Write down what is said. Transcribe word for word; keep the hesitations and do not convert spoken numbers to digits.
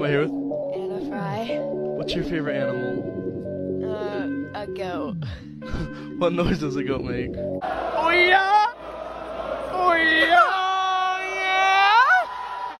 am I here with? Anna Fry. What's your favorite animal? Uh, a goat. What noise does a goat make? Oh yeah!